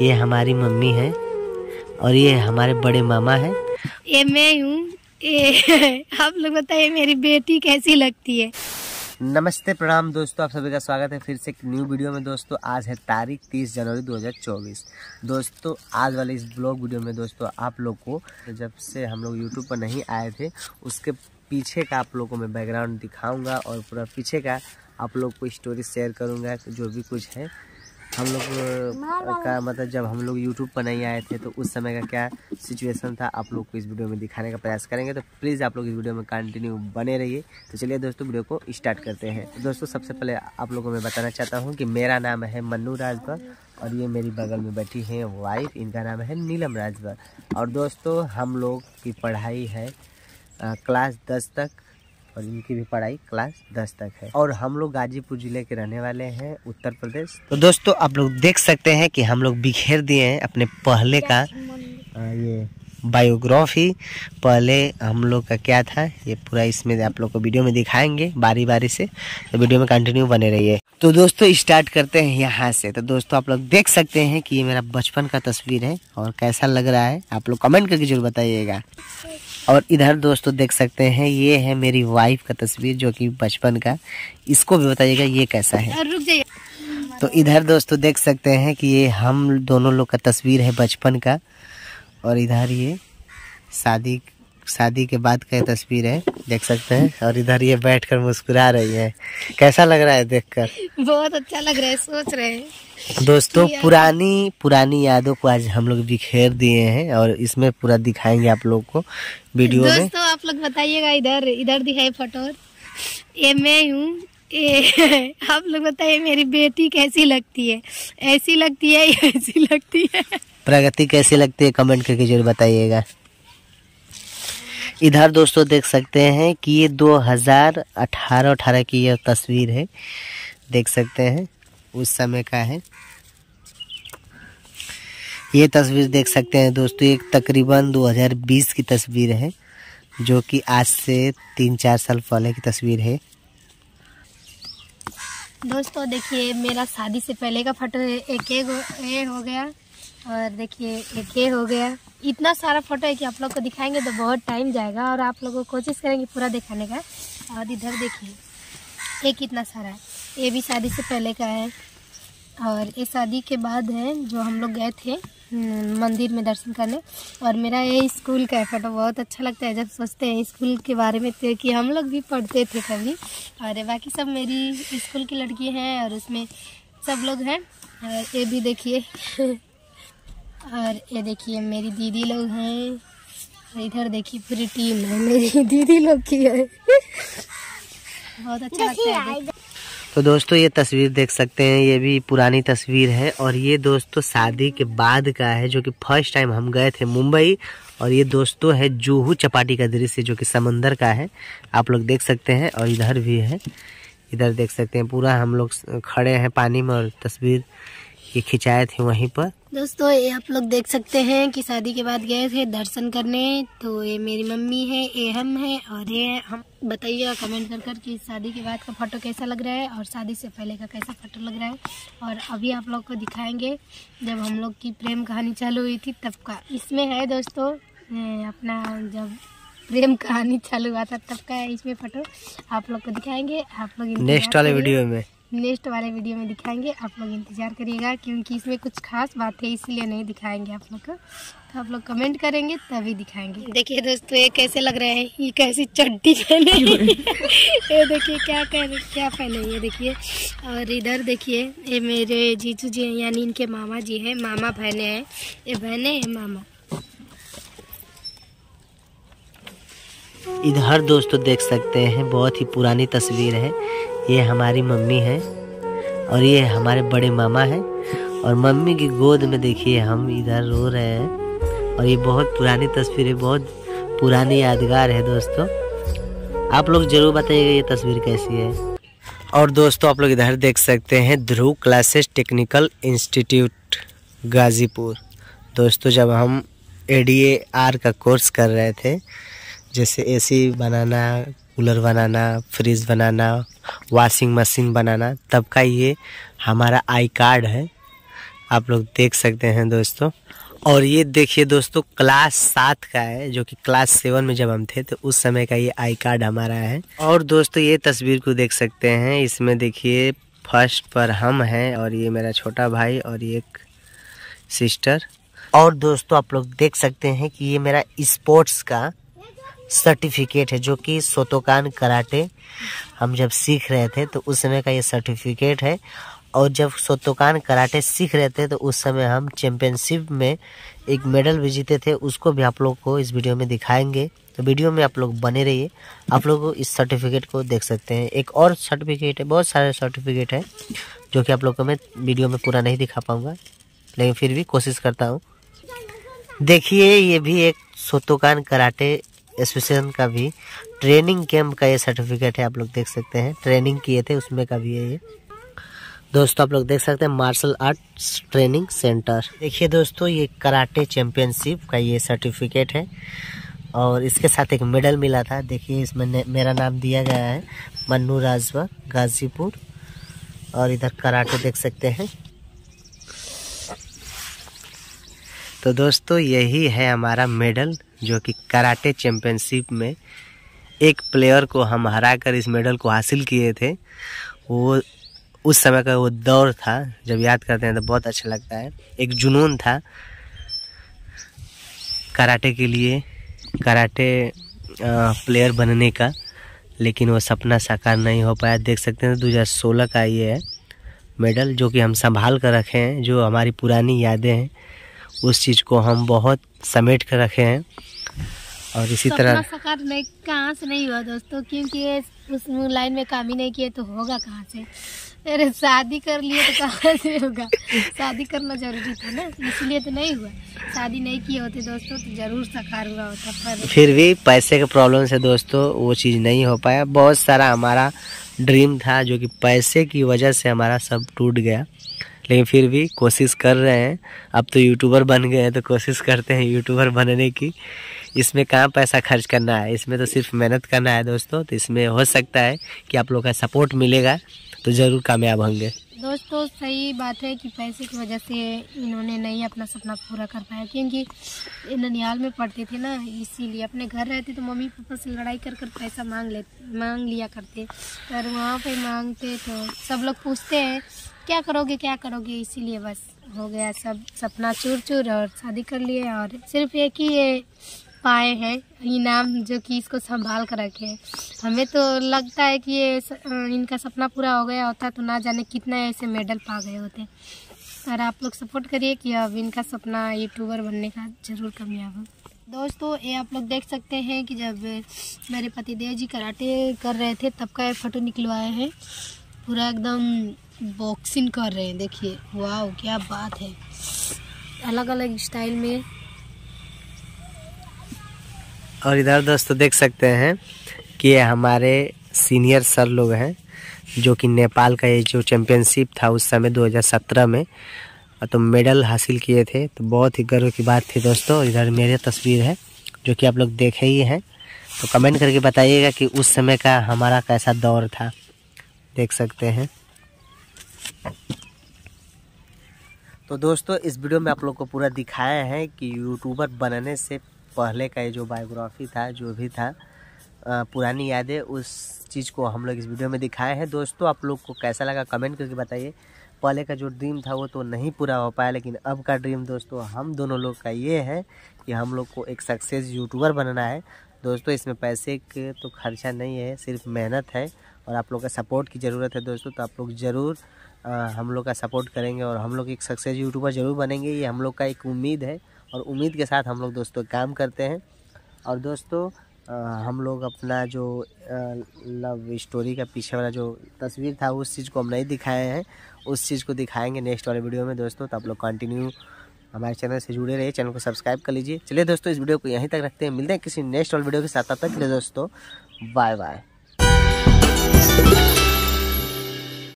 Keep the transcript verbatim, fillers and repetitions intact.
ये हमारी मम्मी है और ये हमारे बड़े मामा है। ये मैं हूँ। आप लोग बताइए मेरी बेटी कैसी लगती है। नमस्ते प्रणाम दोस्तों, आप सभी का स्वागत है फिर से एक न्यू वीडियो में। दोस्तों आज है तारीख तीस जनवरी दो हज़ार चौबीस। दोस्तों आज वाले इस ब्लॉग वीडियो में दोस्तों आप लोग को जब से हम लोग यूट्यूब पर नहीं आए थे उसके पीछे का आप लोग को मैं बैकग्राउंड दिखाऊंगा और पूरा पीछे का आप लोग को स्टोरी शेयर करूंगा। जो भी कुछ है हम लोग का मतलब जब हम लोग यूट्यूब पर नहीं आए थे तो उस समय का क्या सिचुएशन था आप लोग को इस वीडियो में दिखाने का प्रयास करेंगे। तो प्लीज़ आप लोग इस वीडियो में कंटिन्यू बने रहिए। तो चलिए दोस्तों वीडियो को स्टार्ट करते हैं। तो दोस्तों सबसे पहले आप लोगों को मैं बताना चाहता हूँ कि मेरा नाम है मन्नू राजभर और ये मेरी बगल में बैठी है वाइफ, इनका नाम है नीलम राजभर। और दोस्तों हम लोग की पढ़ाई है आ, क्लास दस तक और इनकी भी पढ़ाई क्लास दस तक है और हम लोग गाजीपुर जिले के रहने वाले हैं, उत्तर प्रदेश। तो दोस्तों आप लोग देख सकते हैं कि हम लोग बिखेर दिए हैं अपने पहले का आ, ये बायोग्राफी। पहले हम लोग का क्या था ये पूरा इसमें आप लोग को वीडियो में दिखाएंगे बारी बारी से। तो वीडियो में कंटिन्यू बने रहिए। तो दोस्तों स्टार्ट करते हैं यहाँ से। तो दोस्तों आप लोग देख सकते हैं कि ये मेरा बचपन का तस्वीर है और कैसा लग रहा है आप लोग कमेंट करके जरूर बताइएगा। और इधर दोस्तों देख सकते हैं ये है मेरी वाइफ का तस्वीर जो कि बचपन का, इसको भी बताइएगा ये कैसा है। रुक जाइए। तो इधर दोस्तों देख सकते हैं कि ये हम दोनों लोग का तस्वीर है बचपन का और इधर ये शादी शादी के बाद का तस्वीर है देख सकते हैं। और इधर ये बैठकर मुस्कुरा रही है। कैसा लग रहा है देखकर? बहुत अच्छा लग रहा है। सोच रहे हैं दोस्तों पुरानी पुरानी यादों को आज हम लोग बिखेर दिए हैं और इसमें पूरा दिखाएंगे आप लोग को वीडियो में। दोस्तों आप लोग बताइएगा इधर इधर दिखाई फोटो। ये मैं हूँ। आप लोग बताइए मेरी बेटी कैसी लगती है। ऐसी लगती है या ऐसी लगती है? प्रगति कैसी लगती है कमेंट करके जरूर बताइएगा। इधर दोस्तों देख सकते हैं कि ये दो हज़ार अठारह अठारह की यह तस्वीर है, देख सकते हैं उस समय का है ये तस्वीर देख सकते हैं दोस्तों। एक तकरीबन दो हज़ार बीस की तस्वीर है जो कि आज से तीन चार साल पहले की तस्वीर है। दोस्तों देखिए मेरा शादी से पहले का फोटो है। एक एक हो, ए हो गया और देखिए एक ए हो गया। इतना सारा फोटो है कि आप लोग को दिखाएंगे तो बहुत टाइम जाएगा और आप लोगों को कोशिश करेंगे पूरा दिखाने का। और इधर देखिए ये कितना सारा है। ये भी शादी से पहले का है और ये शादी के बाद है जो हम लोग गए थे मंदिर में दर्शन करने। और मेरा ये स्कूल का फोटो बहुत अच्छा लगता है जब सोचते हैं स्कूल के बारे में तो कि हम लोग भी पढ़ते थे कभी। और बाकी सब मेरी स्कूल की लड़की हैं और उसमें सब लोग हैं। और ये भी देखिए और ये देखिए मेरी दीदी लोग हैं। इधर देखिए पूरी टीम है मेरी दीदी लोग की है। बहुत अच्छा लगता है। तो दोस्तों ये तस्वीर देख सकते हैं ये भी पुरानी तस्वीर है और ये दोस्तों शादी के बाद का है जो कि फर्स्ट टाइम हम गए थे मुंबई। और ये दोस्तों है जुहू चौपाटी का दृश्य जो कि समंदर का है, आप लोग देख सकते हैं। और इधर भी है, इधर देख सकते हैं पूरा हम लोग खड़े हैं पानी में और तस्वीर ये खिंचाए थे वहीं पर। दोस्तों ये आप लोग देख सकते हैं कि शादी के बाद गए थे दर्शन करने। तो ये मेरी मम्मी है, ये हम है और ये हम। बताइएगा कमेंट कर कर कि शादी के बाद का फोटो कैसा लग रहा है और शादी से पहले का कैसा फोटो लग रहा है। और अभी आप लोग को दिखाएंगे जब हम लोग की प्रेम कहानी चालू हुई थी तब का। इसमें है दोस्तों अपना जब प्रेम कहानी चालू हुआ था तब का है इसमें फोटो। आप लोग को दिखाएंगे, आप लोग नेक्स्ट वाले वीडियो में नेक्स्ट वाले वीडियो में दिखाएंगे। आप लोग इंतजार करिएगा क्योंकि इसमें कुछ खास बात है इसलिए नहीं दिखाएंगे आप लोग को। तो आप लोग कमेंट करेंगे तभी दिखाएंगे। देखिए दोस्तों ये कैसे लग रहे हैं, ये कैसी चड्डी पहने ये देखिए क्या कर क्या पहने ये देखिए। और इधर देखिए ये मेरे जीजू जी हैं यानी इनके मामा जी हैं, मामा बहने हैं, ये बहने हैं मामा। इधर दोस्तों देख सकते हैं बहुत ही पुरानी तस्वीर है। ये हमारी मम्मी है और ये हमारे बड़े मामा हैं और मम्मी की गोद में देखिए हम इधर रो रहे हैं। और ये बहुत पुरानी तस्वीर है, बहुत पुरानी यादगार है दोस्तों। आप लोग जरूर बताइएगा ये तस्वीर कैसी है। और दोस्तों आप लोग इधर देख सकते हैं Dhruv classes technical institute Ghazipur. दोस्तों जब हम ए डी ए आर का कोर्स कर रहे थे जैसे एसी बनाना, कूलर बनाना, फ्रिज बनाना, वॉशिंग मशीन बनाना, तब का ये हमारा आई कार्ड है। आप लोग देख सकते हैं दोस्तों। और ये देखिए दोस्तों, क्लास सात का है, जो कि क्लास सेवन में जब हम थे तो उस समय का ये आई कार्ड हमारा है। और दोस्तों ये तस्वीर को देख सकते हैं, इसमें देखिए फर्स्ट पर हम हैं और ये मेरा छोटा भाई और ये एक सिस्टर। और दोस्तों आप लोग देख सकते हैं कि ये मेरा स्पोर्ट्स का सर्टिफिकेट है, जो कि शोतोकान कराटे हम जब सीख रहे थे तो उस समय का ये सर्टिफिकेट है। और जब शोतोकान कराटे सीख रहे थे तो उस समय हम चैंपियनशिप में एक मेडल भी जीते थे, उसको भी आप लोग को इस वीडियो में दिखाएंगे। तो वीडियो में आप लोग बने रहिए, आप लोग इस सर्टिफिकेट को देख सकते हैं। एक और सर्टिफिकेट है, बहुत सारे सर्टिफिकेट है जो कि आप लोग को मैं वीडियो में पूरा नहीं दिखा पाऊँगा, लेकिन फिर भी कोशिश करता हूँ। देखिए ये भी एक शोतोकान कराटे एसोसिएशन का भी ट्रेनिंग कैंप का ये सर्टिफिकेट है, आप लोग देख सकते हैं, ट्रेनिंग किए थे उसमें का भी है ये। दोस्तों आप लोग देख सकते हैं मार्शल आर्ट्स ट्रेनिंग सेंटर। देखिए दोस्तों ये कराटे चैंपियनशिप का ये सर्टिफिकेट है और इसके साथ एक मेडल मिला था। देखिए इसमें मेरा नाम दिया गया है, मन्नू राजवा गाजीपुर। और इधर कराटे देख सकते हैं। तो दोस्तों यही है हमारा मेडल, जो कि कराटे चैंपियनशिप में एक प्लेयर को हम हराकर इस मेडल को हासिल किए थे। वो उस समय का वो दौर था, जब याद करते हैं तो बहुत अच्छा लगता है। एक जुनून था कराटे के लिए, कराटे प्लेयर बनने का, लेकिन वो सपना साकार नहीं हो पाया। देख सकते हैं दो हज़ार सोलह का ये है मेडल, जो कि हम संभाल कर रखे हैं। जो हमारी पुरानी यादें हैं उस चीज़ को हम बहुत समेट कर रखे हैं। और इसी तरह साकार नहीं कहाँ से नहीं हुआ दोस्तों, क्योंकि ये उस लाइन में काम ही नहीं किए तो होगा कहाँ से। अरे शादी कर लिए तो कहाँ से होगा, शादी करना जरूरी था ना, इसलिए तो नहीं हुआ। शादी नहीं किए होते दोस्तों तो जरूर साकार हुआ होता, पर फिर भी पैसे के प्रॉब्लम से दोस्तों वो चीज़ नहीं हो पाया। बहुत सारा हमारा ड्रीम था जो कि पैसे की वजह से हमारा सब टूट गया, लेकिन फिर भी कोशिश कर रहे हैं। अब तो यूट्यूबर बन गए हैं तो कोशिश करते हैं यूट्यूबर बनने की। इसमें कहाँ पैसा खर्च करना है, इसमें तो सिर्फ मेहनत करना है दोस्तों। तो इसमें हो सकता है कि आप लोग का सपोर्ट मिलेगा तो ज़रूर कामयाब होंगे। दोस्तों सही बात है कि पैसे की वजह से इन्होंने नहीं अपना सपना पूरा कर पाया, क्योंकि ननिहाल में पढ़ते थे ना, इसीलिए। अपने घर रहते तो मम्मी पापा से लड़ाई कर कर पैसा मांग ले मांग लिया करते, पर वहाँ पे मांगते तो सब लोग पूछते हैं क्या करोगे क्या करोगे, इसीलिए बस हो गया सब सपना चूर चूर और शादी कर लिए। और सिर्फ एक ही ये पाए हैं इनाम, जो कि इसको संभाल कर रखे हैं। हमें तो लगता है कि ये इनका सपना पूरा हो गया होता तो ना जाने कितना ऐसे मेडल पा गए होते। और आप लोग सपोर्ट करिए कि अब इनका सपना यूट्यूबर बनने का जरूर कामयाब हो। दोस्तों ये आप लोग देख सकते हैं कि जब मेरे पतिदेव जी कराटे कर रहे थे तब का ये फोटो निकलवाए हैं, पूरा एकदम बॉक्सिंग कर रहे हैं। देखिए वाह क्या बात है, अलग अलग स्टाइल में। और इधर दोस्तों देख सकते हैं कि ये हमारे सीनियर सर लोग हैं, जो कि नेपाल का ये जो चैंपियनशिप था उस समय दो हज़ार सत्रह में तो मेडल हासिल किए थे। तो बहुत ही गर्व की बात थी दोस्तों। इधर मेरी तस्वीर है जो कि आप लोग देखे ही हैं, तो कमेंट करके बताइएगा कि उस समय का हमारा कैसा दौर था। देख सकते हैं। तो दोस्तों इस वीडियो में आप लोग को पूरा दिखाया है कि यूट्यूबर बनने से पहले का ये जो बायोग्राफी था, जो भी था पुरानी यादें, उस चीज़ को हम लोग इस वीडियो में दिखाए हैं। दोस्तों आप लोग को कैसा लगा कमेंट करके बताइए। पहले का जो ड्रीम था वो तो नहीं पूरा हो पाया, लेकिन अब का ड्रीम दोस्तों हम दोनों लोग का ये है कि हम लोग को एक सक्सेस यूट्यूबर बनना है। दोस्तों इसमें पैसे के तो खर्चा नहीं है, सिर्फ मेहनत है और आप लोग का सपोर्ट की ज़रूरत है दोस्तों। तो आप लोग ज़रूर हम लोग का सपोर्ट करेंगे और हम लोग एक सक्सेस यूट्यूबर ज़रूर बनेंगे, ये हम लोग का एक उम्मीद है। और उम्मीद के साथ हम लोग दोस्तों काम करते हैं। और दोस्तों आ, हम लोग अपना जो लव स्टोरी का पीछे वाला जो तस्वीर था उस चीज़ को हम नहीं दिखाए हैं, उस चीज़ को दिखाएंगे नेक्स्ट वाले वीडियो में दोस्तों। तो आप लोग कंटिन्यू हमारे चैनल से जुड़े रहिए, चैनल को सब्सक्राइब कर लीजिए। चलिए दोस्तों इस वीडियो को यहीं तक रखते हैं, मिलते हैं किसी नेक्स्ट वाले वीडियो के साथ। तब तक के लिए दोस्तों बाय बाय।